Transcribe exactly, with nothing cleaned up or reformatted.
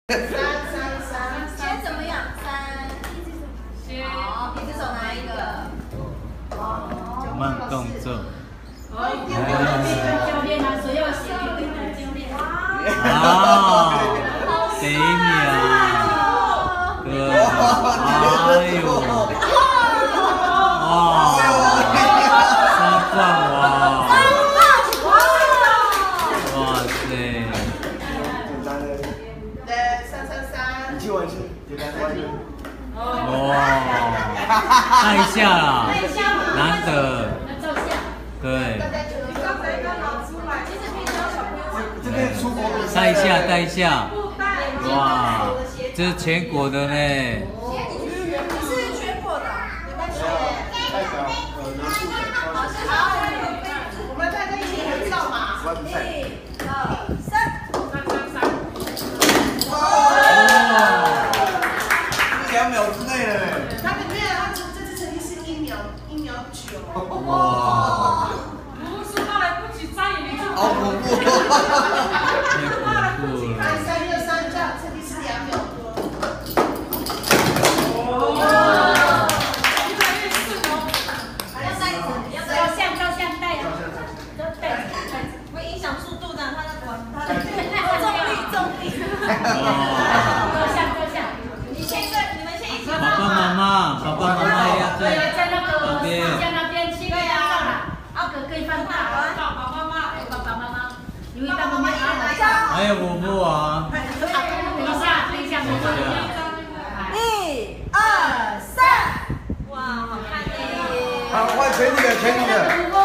三三三， 先怎么样？三，好，一只手拿一个。哦， 慢动作。 哦，教练啊，谁要写就跟着教练。 啊，第一秒，哥，哎呦，哇，三冠哇，哇塞， 来三三三，你去玩去，简单玩去。 哇，看一下啦，难得，对。带一下，带一下，哇，这是全国的呢。 你是全国的，没关系。好，我们大家一起合照嘛。一、二、三，三三三。 哇！两秒之内了嘞。他里面他这这次成绩是一秒一秒九。 哇！ 不是后来不起张眼睛。 好恐怖！ 三六三这样成绩是两秒多。 哦，越来越顺哦。 还要带着，要照相照相带啊，都带着带着。 会影响速度的，它的管它的重力重力。 照相照相。 你先一个，你们先一起。 爸爸妈妈，爸爸妈妈也要在在那个旁边。 在那边去拍照啦，啊可可以放大，爸爸妈妈，哎爸爸妈妈，因为他们没拿好照。 还有伯伯啊。 等一下，等一下，我们一二三，哇，好看耶！ 好，换全体的，全体的。